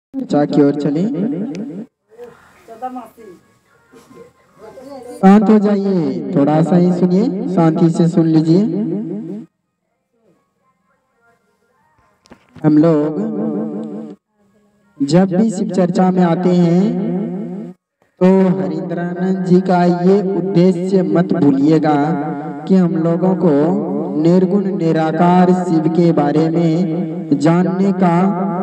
चर्चा की ओर चले। शांत हो जाइए, थोड़ा सा ही सुनिए, शांति से सुन लीजिए। हम लोग जब भी शिव चर्चा में आते हैं तो हरिंद्रानंद जी का ये उद्देश्य मत भूलिएगा कि हम लोगों को निर्गुण निराकार शिव के बारे में जानने का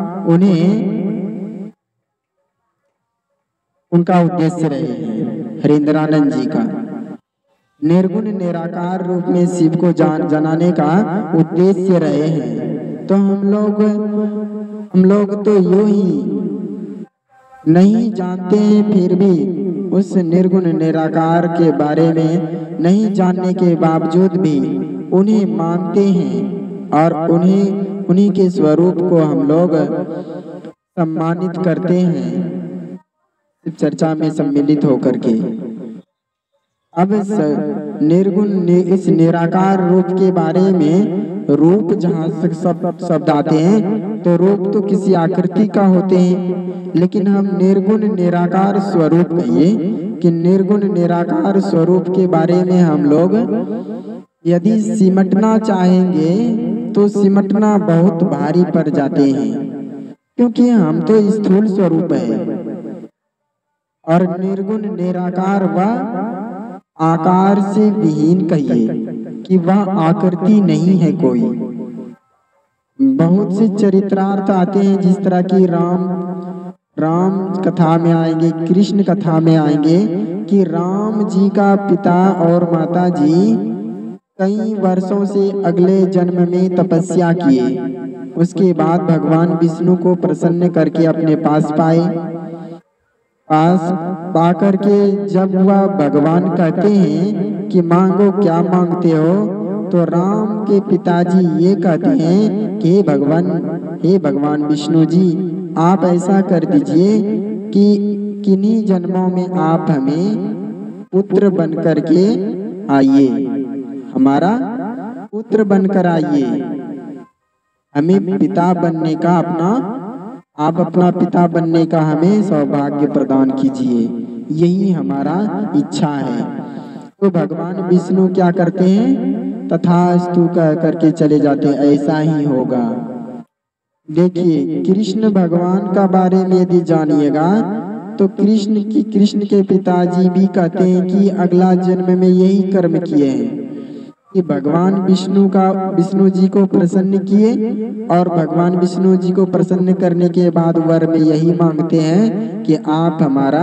उनका उद्देश्य रहे। हरिंद्रानंद जी का निर्गुण निराकार रूप में शिव को जनाने का उद्देश्य रहे हैं। तो हम लोग तो यूं ही नहीं जानते हैं, फिर भी उस निर्गुण निराकार के बारे में नहीं जानने के बावजूद भी उन्हें मानते हैं और उन्हीं के स्वरूप को हम लोग सम्मानित करते हैं चर्चा में सम्मिलित होकर के। अब निर्गुण इस निराकार रूप के बारे में रूप जहाँ शब्द आते हैं तो रूप तो किसी आकृति का होते हैं, लेकिन हम निर्गुण निराकार स्वरूप कहिए कि निर्गुण निराकार स्वरूप के बारे में हम लोग यदि सिमटना चाहेंगे तो सिमटना बहुत भारी पड़ जाते हैं, क्योंकि हम तो स्थूल स्वरूप है और निर्गुण निराकार वह आकार से विहीन कहिए कि वह आकृति नहीं है कोई। बहुत से चरित्रार्थ आते हैं, जिस तरह की राम कथा में आएंगे, कृष्ण कथा में आएंगे कि राम जी का पिता और माता जी कई वर्षों से अगले जन्म में तपस्या किए, उसके बाद भगवान विष्णु को प्रसन्न करके अपने पास पाकर के जब वह भगवान कहते हैं कि मांगो क्या मांगते हो, तो राम के पिताजी ये कहते हैं कि हे भगवान विष्णु जी, आप ऐसा कर दीजिए कि किन्हीं जन्मों में आप हमें पुत्र बनकर के आइए, हमारा पुत्र बनकर आइए, हमें पिता बनने का अपना पिता बनने का हमें सौभाग्य प्रदान कीजिए, यही हमारा इच्छा है। तो भगवान विष्णु क्या करते हैं, तथास्तु कह करके चले जाते हैं, ऐसा ही होगा। देखिए कृष्ण भगवान का बारे में यदि जानिएगा तो कृष्ण के पिताजी भी कहते हैं कि अगला जन्म में यही कर्म किए हैं कि भगवान विष्णु जी को प्रसन्न किए और भगवान विष्णु जी को प्रसन्न करने के बाद वर में यही मांगते हैं कि आप हमारा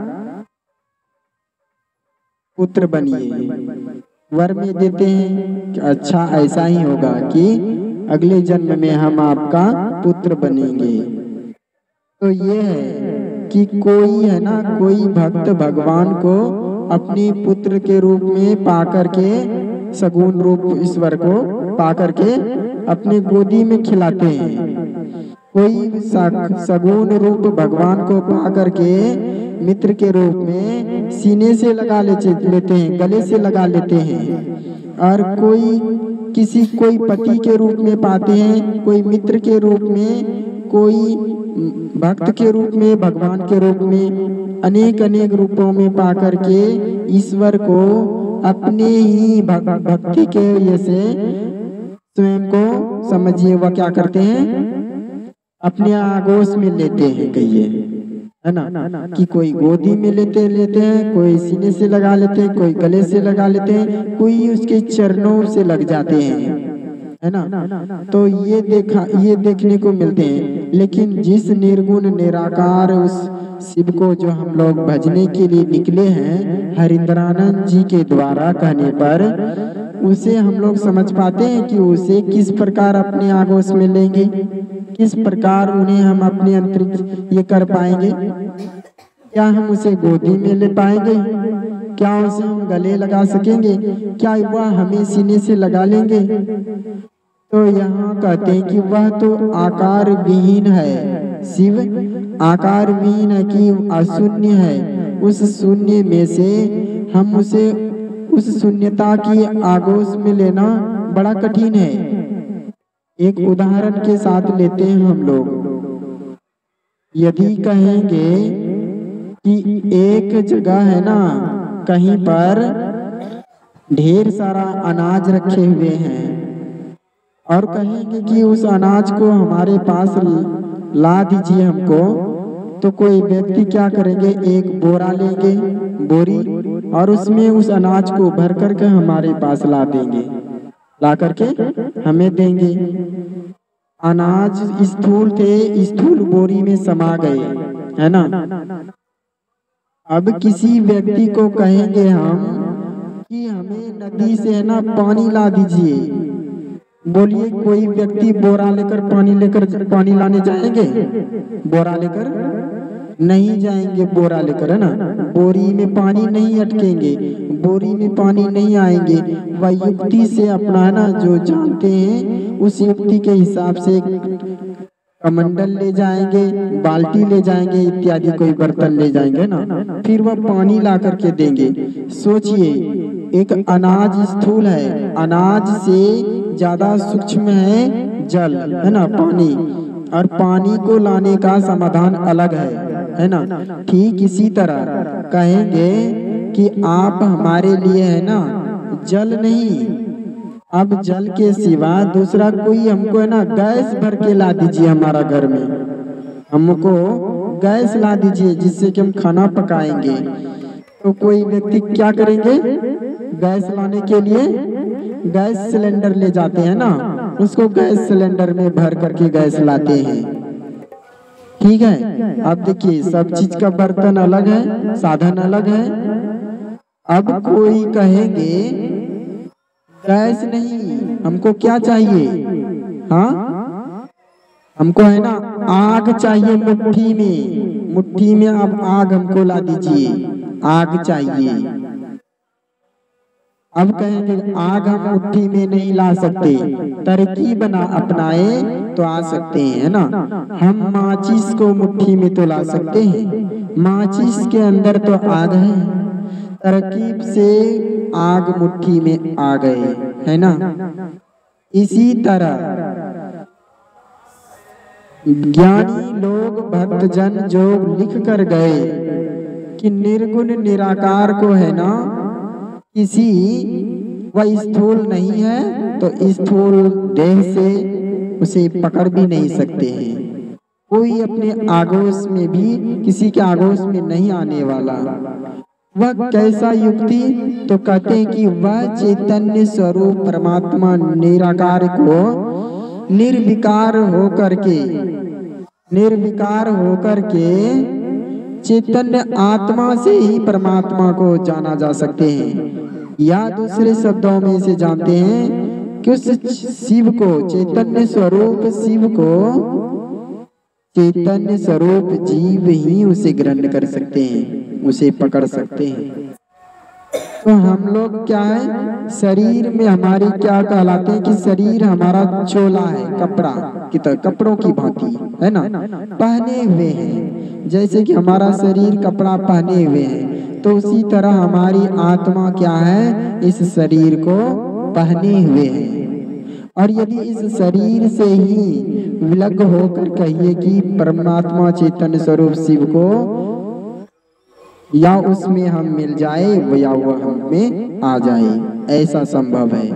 पुत्र बनिए। वर में देते हैं कि अच्छा ऐसा ही होगा कि अगले जन्म में हम आपका पुत्र बनेंगे। तो ये है कि कोई भक्त भगवान को अपने पुत्र के रूप में पाकर के, सगुण रूप ईश्वर को पाकर के अपने गोदी में खिलाते हैं। कोई सगुण रूप भगवान को पाकर के मित्र के रूप में सीने से लगा लेते हैं, गले से लगा लेते हैं। और कोई पति के रूप में पाते हैं, कोई मित्र के रूप में, कोई भक्त के रूप में, भगवान के रूप में, अनेक रूपों में पाकर के ईश्वर को अपने ही भक्ति के वजह से स्वयं को समझिए वह क्या करते हैं, अपने आगोश में लेते हैं, कहिए है ना, कि कोई गोदी में लेते हैं, कोई सीने से लगा लेते हैं, कोई गले से लगा लेते हैं, कोई उसके चरणों से लग जाते हैं, है ना। तो ये देखने को मिलते हैं। लेकिन जिस निर्गुण निराकार उस शिव को जो हम लोग भजने के लिए निकले हैं हरिंद्रानंद जी के द्वारा कहने पर, उसे हम लोग समझ पाते हैं कि उसे किस प्रकार अपने आगोश में लेंगे, किस प्रकार उन्हें हम अपने अंतरिक्ष ये कर पाएंगे। क्या हम उसे गोदी में ले पाएंगे, क्या उसे हम गले लगा सकेंगे, क्या वह हमें सीने से लगा लेंगे। तो यहाँ कहते हैं कि वह तो आकार विहीन है, शिव आकार विहीन है कि अशून्य है। उस शून्य में से हम उसे उस शून्यता की आगोश में लेना बड़ा कठिन है। एक उदाहरण के साथ लेते हैं हम लोग, यदि कहेंगे कि एक जगह है ना, कहीं पर ढेर सारा अनाज रखे हुए हैं और कहेंगे कि उस अनाज को हमारे पास ला दीजिए हमको, तो कोई व्यक्ति क्या करेंगे, एक बोरा लेंगे, बोरी, और उसमें उस अनाज को भर करके हमारे पास ला देंगे, ला करके हमें देंगे। अनाज स्थूल थे, स्थूल बोरी में समा गए, है ना। अब किसी व्यक्ति को कहेंगे हम कि हमें नदी से है ना पानी ला दीजिए, बोलिए कोई व्यक्ति बोरा लेकर पानी लाने जाएंगे? बोरा लेकर नहीं जाएंगे, बोरा लेकर, है ना। बोरी में पानी नहीं अटकेंगे, बोरी में पानी नहीं आएंगे। वह युक्ति से अपना है ना जो जानते हैं उस युक्ति के हिसाब से कमंडल ले जाएंगे, बाल्टी ले जाएंगे, इत्यादि कोई बर्तन ले जाएंगे ना, फिर वह पानी ला करके देंगे। सोचिए, एक अनाज स्थूल है, अनाज से ज्यादा सूक्ष्म है जल, है ना, पानी, और पानी को लाने का समाधान अलग है ना। ठीक इसी तरह कहेंगे कि आप हमारे लिए है ना जल नहीं, अब जल के सिवा दूसरा कोई हमको है ना गैस भर के ला दीजिए हमारा घर में, हमको गैस ला दीजिए जिससे कि हम खाना पकाएंगे। तो कोई व्यक्ति क्या करेंगे, गैस लाने के लिए गैस सिलेंडर ले जाते हैं ना, उसको गैस सिलेंडर में भर करके गैस लाते हैं। ठीक है, अब देखिए सब चीज का बर्तन अलग है, साधन अलग है। अब कोई कहेंगे गैस नहीं, हमको क्या चाहिए, हाँ हमको है ना आग चाहिए, मुट्ठी में, मुट्ठी में अब आग हमको ला दीजिए, आग चाहिए। अब कहेंगे आग हम मुट्ठी में नहीं ला सकते, तरकीब अपनाए तो आ सकते हैं, है ना। हम माचिस को मुट्ठी में तो ला सकते हैं, माचिस के अंदर तो आग है, तरकीब से आग मुट्ठी में आ गए, है ना। इसी तरह ज्ञानी लोग भक्तजन जो लिख कर गए कि निर्गुण निराकार को है ना किसी वह स्थूल नहीं है तो स्थूल देह से उसे पकड़ भी नहीं सकते हैं, कोई अपने आगोश में भी किसी के आगोश में नहीं आने वाला। वह कैसा युक्ति, तो कहते हैं कि वह चैतन्य स्वरूप परमात्मा निराकार को निर्विकार होकर के चैतन्य आत्मा से ही परमात्मा को जाना जा सकते हैं, या दूसरे शब्दों में से जानते हैं कि उस शिव को, चैतन्य स्वरूप शिव को, चैतन्य स्वरूप जीव ही उसे ग्रहण कर सकते हैं, उसे पकड़ सकते हैं। तो हम लोग क्या है, शरीर में हमारी क्या कहलाते हैं कि शरीर हमारा चोला है, कपड़ा की तरह, कपड़ों की भांति, है ना, पहने हुए हैं। जैसे कि हमारा शरीर कपड़ा पहने हुए है, तो उसी तरह हमारी आत्मा क्या है, इस शरीर को पहने हुए है। और यदि इस शरीर से ही विलग होकर कहिए कि परमात्मा चैतन्य स्वरूप शिव को या उसमें हम मिल जाए या वह हम में आ जाए, ऐसा संभव है।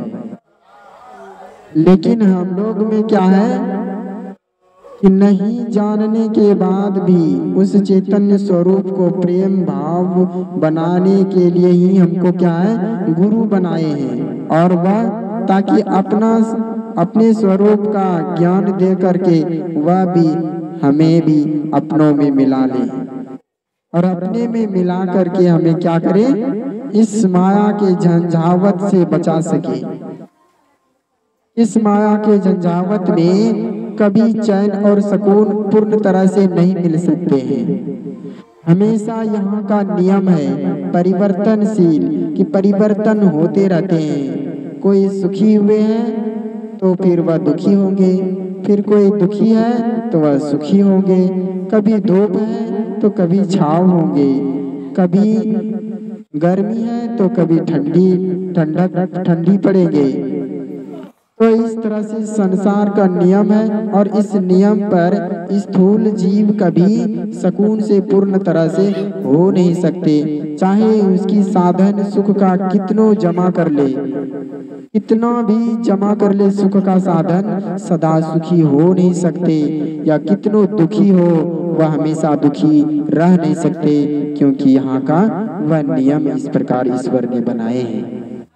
लेकिन हम लोग में क्या है कि नहीं जानने के बाद भी उस चैतन्य स्वरूप को प्रेम भाव बनाने के लिए ही हमको क्या है, गुरु बनाए हैं, और वह ताकि अपने स्वरूप का ज्ञान दे करके वह भी हमें भी अपनों में मिला ले, और अपने में मिला करके हमें क्या करे, इस माया के झंझावत से बचा सके। इस माया के झंझावत में कभी चैन और सुकून पूर्ण तरह से नहीं मिल सकते हैं। हमेशा यहाँ का नियम है परिवर्तनशील, कि परिवर्तन होते रहते हैं। कोई सुखी हुए हैं तो फिर वह दुखी होंगे, फिर कोई दुखी है तो वह सुखी होंगे, कभी धूप है तो कभी छाव होंगे, कभी गर्मी है तो कभी ठंडी पड़ेंगे। तो इस तरह से संसार का नियम है और इस नियम पर स्थूल जीव कभी सुकून से पूर्ण तरह से हो नहीं सकते, चाहे उसकी साधन सुख का कितनों जमा कर ले, कितना भी जमा कर ले सुख का साधन, सदा सुखी हो नहीं सकते, या कितनों दुखी हो वह हमेशा दुखी रह नहीं सकते, क्योंकि यहाँ का वह नियम इस प्रकार ईश्वर ने बनाए हैं।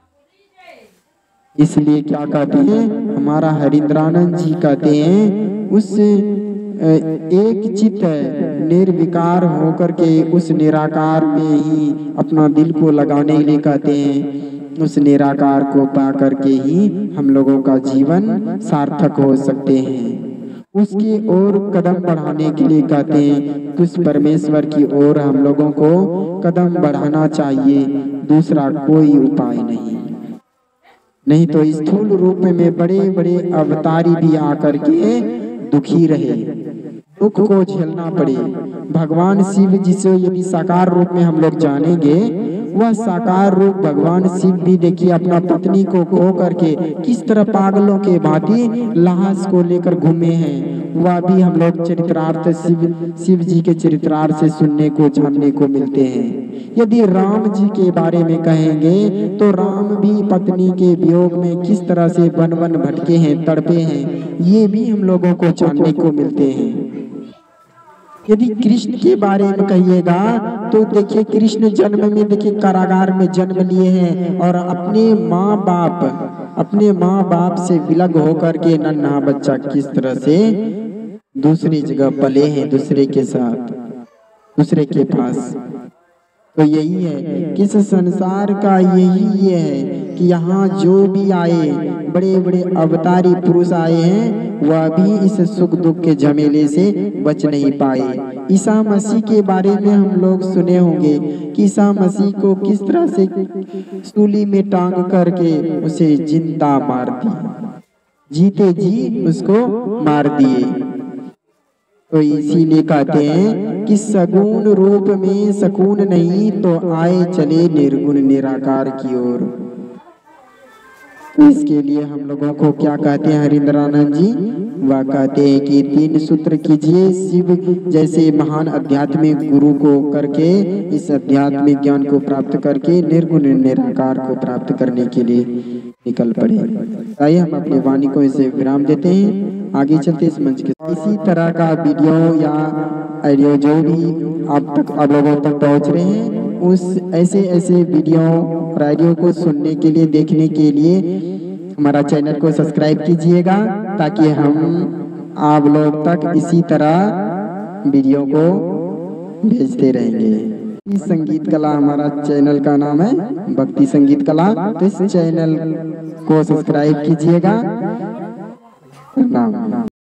इसलिए क्या कहते हैं, हमारा हरिंद्रानंद जी कहते हैं उस एक चित्त निर्विकार होकर के उस निराकार में ही अपना दिल को लगाने के लिए कहते हैं, उस निराकार को पा करके ही हम लोगों का जीवन सार्थक हो सकते हैं। उसकी ओर कदम बढ़ाने के लिए कहते हैं उस परमेश्वर की ओर हम लोगों को कदम बढ़ाना चाहिए, दूसरा कोई उपाय नहीं तो स्थूल रूप में बड़े बड़े अवतारी भी आकर के दुखी रहे, दुख को झेलना पड़े। भगवान शिव जिसे यदि साकार रूप में हम लोग जानेंगे, वह साकार रूप भगवान शिव भी देखिए अपना पत्नी को खो करके किस तरह पागलों के भांति लाश को लेकर घूमे हैं, वह भी हम लोग चरित्रार्थ शिव जी के चरित्रार्थ से सुनने को जानने को मिलते हैं। यदि राम जी के बारे में कहेंगे तो राम भी पत्नी के वियोग में किस तरह से वन वन भटके हैं, तड़पे हैं, ये भी हम लोगों को जानने को मिलते हैं। यदि कृष्ण के बारे में कहिएगा तो देखिए कृष्ण जन्म में देखिए कारागार में जन्म लिए हैं और अपने माँ बाप से विलग होकर के नन्हा बच्चा किस तरह से दूसरी जगह पले हैं, दूसरे के साथ, दूसरे के पास। तो यही है कि इस संसार का यही ये है कि यहाँ जो भी आए, बड़े बड़े अवतारी पुरुष आए हैं, वह भी इस सुख दुख के झमेले से बच नहीं पाए। ईसा मसीह के बारे में हम लोग सुने होंगे कि ईसा मसीह को किस तरह से सूली में टांग करके उसे जिंदा मार दिया, जीते जी उसको मार दिए। तो इसीलिए कहते हैं कि सगुण रूप में सकून नहीं तो आए चले निर्गुण निराकार की ओर। तो इसके लिए हम लोगों को क्या कहते हैं हरिंद्रानंद जी, वह कहते हैं कि 3 सूत्र कीजिए, शिव जैसे महान आध्यात्मिक गुरु को करके इस आध्यात्मिक ज्ञान को प्राप्त करके निर्गुण निराकार को प्राप्त करने के लिए निकल पड़े। आइए हम अपनी वाणी को इसे विराम देते हैं, आगे चलते इस मंच के। इसी तरह का वीडियो या ऑडियो जो भी आप लोगों तक पहुंच रहे हैं, उस ऐसे वीडियो और ऑडियो को सुनने के लिए, देखने के लिए हमारा चैनल को सब्सक्राइब कीजिएगा, ताकि हम आप लोग तक इसी तरह वीडियो को भेजते रहेंगे। संगीत कला हमारा चैनल का नाम है, भक्ति संगीत कला। तो इस चैनल को सब्सक्राइब कीजिएगा।